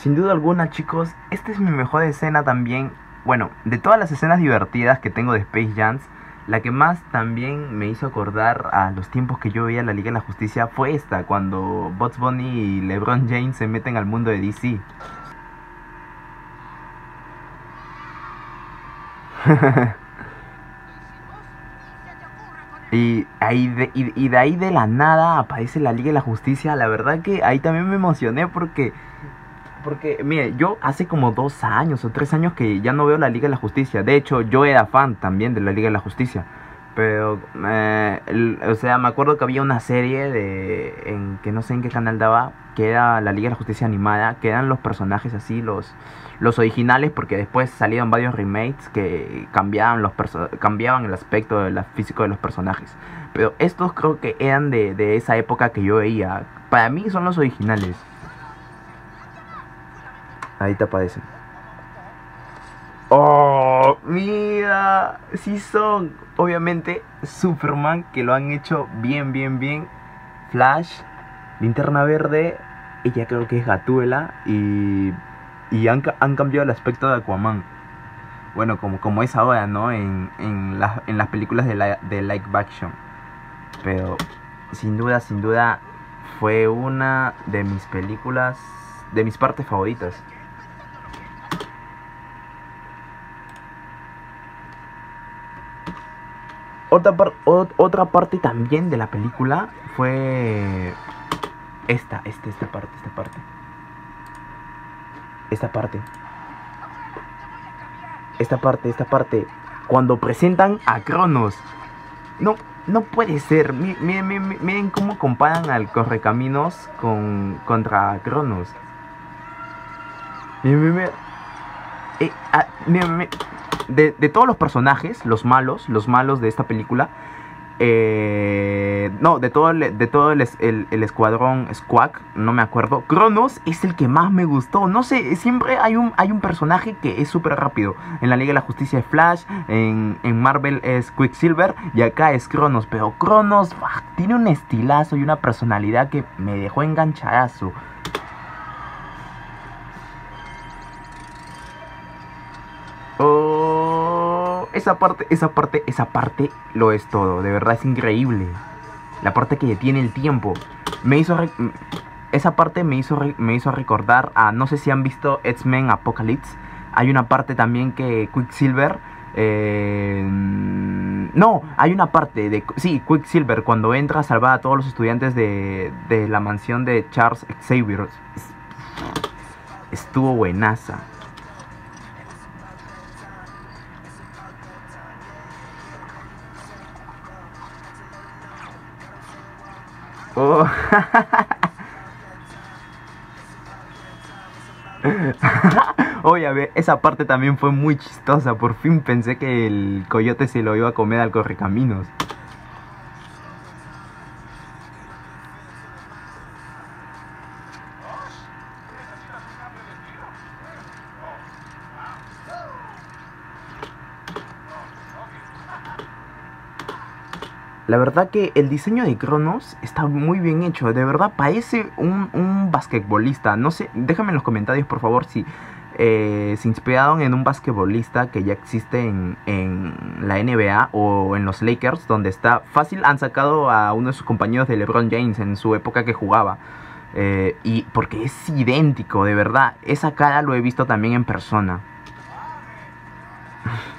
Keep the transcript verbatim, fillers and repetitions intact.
Sin duda alguna, chicos, esta es mi mejor escena también. Bueno, de todas las escenas divertidas que tengo de Space Jam, la que más también me hizo acordar a los tiempos que yo veía la Liga de la Justicia fue esta, cuando Bugs Bunny y LeBron James se meten al mundo de D C. Y, ahí de, y, y de ahí de la nada aparece la Liga de la Justicia. La verdad que ahí también me emocioné porque Porque, mire, yo hace como dos años o tres años que ya no veo la Liga de la Justicia. De hecho, yo era fan también de la Liga de la Justicia. Pero, eh, el- o sea, me acuerdo que había una serie de, en que no sé en qué canal daba, que era la Liga de la Justicia animada, que eran los personajes así, los, los originales, porque después salieron varios remakes que cambiaban, los perso- cambiaban el aspecto de la- físico de los personajes. Pero estos creo que eran de, de esa época que yo veía. Para mí son los originales. Ahí te aparecen. Oh, mira, sí son. Obviamente, Superman, que lo han hecho bien, bien, bien. Flash, Linterna Verde, ella creo que es Gatúbela. Y, y han, ca- han cambiado el aspecto de Aquaman. Bueno, como, como es ahora, ¿no? En, en, las- en las películas de, la, de live action. Pero, sin duda, sin duda, fue una de mis películas, de mis partes favoritas. Otra, par- ot- otra parte también de la película fue esta, esta, esta parte, esta parte. Esta parte, esta parte, esta parte. Cuando presentan a Cronos. No, no puede ser. Mi- Miren, miren, miren cómo comparan al Correcaminos con, contra Cronos. Miren, miren, miren. Eh, ah, miren, miren. De, de todos los personajes, los malos, los malos de esta película, Eh, no, de todo, el, de todo el, es- el- el escuadrón Squawk, no me acuerdo. Cronos es el que más me gustó. No sé, siempre hay un, hay un personaje que es súper rápido. En la Liga de la Justicia es Flash, en, en Marvel es Quicksilver y acá es Cronos. Pero Cronos ¡buah! Tiene un estilazo y una personalidad que me dejó enganchadazo. Oh, esa parte, esa parte, esa parte lo es todo. De verdad es increíble. La parte que detiene el tiempo. Me hizo re- esa parte me hizo re- me hizo recordar a, no sé si han visto X-Men Apocalypse. Hay una parte también que Quicksilver eh, no, hay una parte de sí, Quicksilver cuando entra a salvar a todos los estudiantes de, de la mansión de Charles Xavier. Estuvo buenaza. Oh. Oye, a ver, esa parte también fue muy chistosa. Por fin pensé que el coyote se lo iba a comer al correcaminos. La verdad que el diseño de Cronos está muy bien hecho. De verdad parece un, un basquetbolista. No sé, déjame en los comentarios por favor si eh, se inspiraron en un basquetbolista que ya existe en, en la N B A o en los Lakers, donde está fácil. Han sacado a uno de sus compañeros de LeBron James en su época que jugaba. Eh, y porque es idéntico, de verdad. Esa cara lo he visto también en persona.